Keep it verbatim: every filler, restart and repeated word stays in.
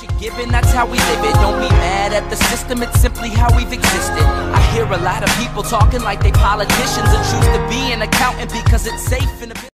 it given, that's how we live it. Don't be mad at the system, it's simply how we've existed. I hear a lot of people talking like they politicians and choose to be an accountant because it's safe in a